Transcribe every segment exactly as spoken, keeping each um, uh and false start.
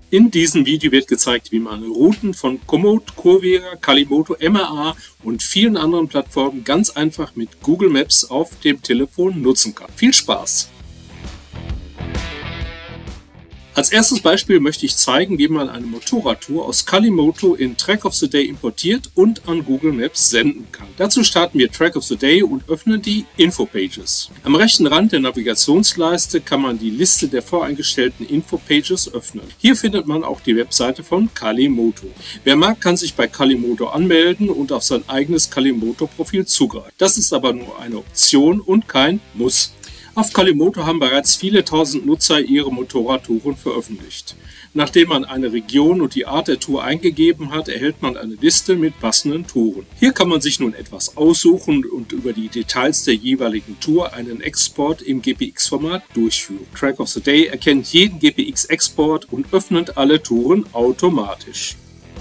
In diesem Video wird gezeigt, wie man Routen von Komoot, Curvera, Calimoto, M R A und vielen anderen Plattformen ganz einfach mit Google Maps auf dem Telefon nutzen kann. Viel Spaß! Als erstes Beispiel möchte ich zeigen, wie man eine Motorradtour aus Calimoto in Track of the Day importiert und an Google Maps senden kann. Dazu starten wir Track of the Day und öffnen die Infopages. Am rechten Rand der Navigationsleiste kann man die Liste der voreingestellten Infopages öffnen. Hier findet man auch die Webseite von Calimoto. Wer mag, kann sich bei Calimoto anmelden und auf sein eigenes Calimoto-Profil zugreifen. Das ist aber nur eine Option und kein Muss. Auf Calimoto haben bereits viele tausend Nutzer ihre Motorradtouren veröffentlicht. Nachdem man eine Region und die Art der Tour eingegeben hat, erhält man eine Liste mit passenden Touren. Hier kann man sich nun etwas aussuchen und über die Details der jeweiligen Tour einen Export im G P X-Format durchführen. Track of the Day erkennt jeden G P X-Export und öffnet alle Touren automatisch.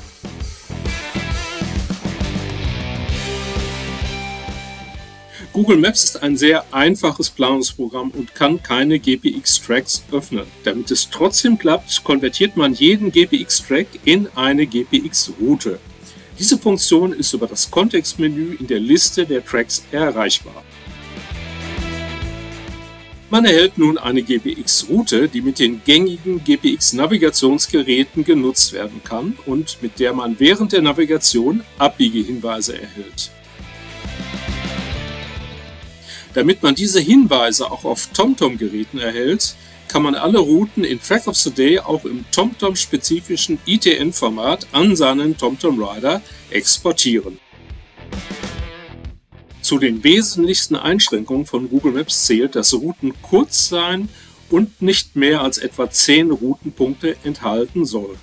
Google Maps ist ein sehr einfaches Planungsprogramm und kann keine G P X-Tracks öffnen. Damit es trotzdem klappt, konvertiert man jeden G P X-Track in eine G P X-Route. Diese Funktion ist über das Kontextmenü in der Liste der Tracks erreichbar. Man erhält nun eine G P X-Route, die mit den gängigen G P X-Navigationsgeräten genutzt werden kann und mit der man während der Navigation Abbiegehinweise erhält. Damit man diese Hinweise auch auf TomTom-Geräten erhält, kann man alle Routen in Track of the Day auch im TomTom-spezifischen I T N-Format an seinen TomTom Rider exportieren. Zu den wesentlichsten Einschränkungen von Google Maps zählt, dass Routen kurz sein und nicht mehr als etwa zehn Routenpunkte enthalten sollen.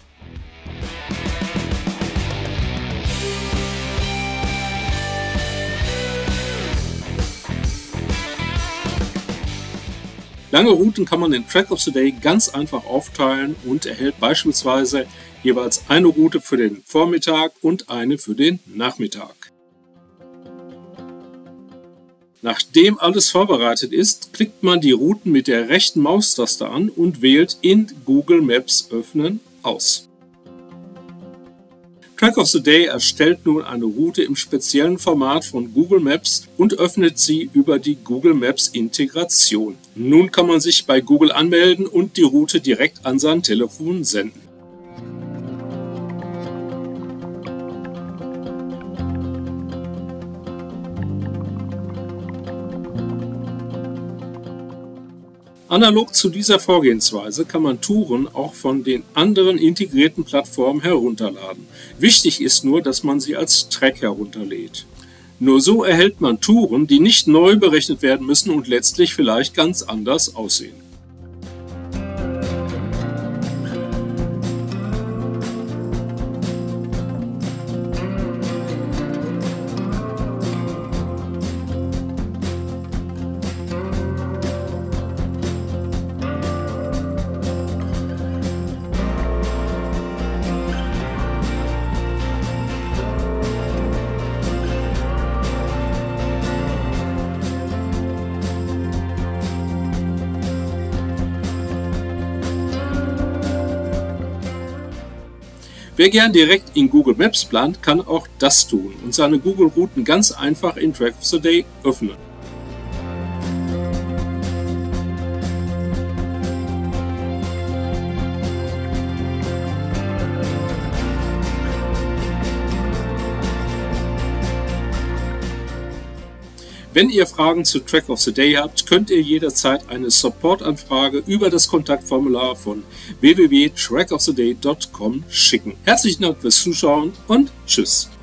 Lange Routen kann man in Track of the Day ganz einfach aufteilen und erhält beispielsweise jeweils eine Route für den Vormittag und eine für den Nachmittag. Nachdem alles vorbereitet ist, klickt man die Routen mit der rechten Maustaste an und wählt in Google Maps öffnen aus. Track of the Day erstellt nun eine Route im speziellen Format von Google Maps und öffnet sie über die Google Maps Integration. Nun kann man sich bei Google anmelden und die Route direkt an sein Telefon senden. Analog zu dieser Vorgehensweise kann man Touren auch von den anderen integrierten Plattformen herunterladen. Wichtig ist nur, dass man sie als Track herunterlädt. Nur so erhält man Touren, die nicht neu berechnet werden müssen und letztlich vielleicht ganz anders aussehen. Wer gern direkt in Google Maps plant, kann auch das tun und seine Google-Routen ganz einfach in Track of the Day öffnen. Wenn ihr Fragen zu Track of the Day habt, könnt ihr jederzeit eine Support-Anfrage über das Kontaktformular von w w w punkt track of the day punkt com schicken. Herzlichen Dank fürs Zuschauen und tschüss!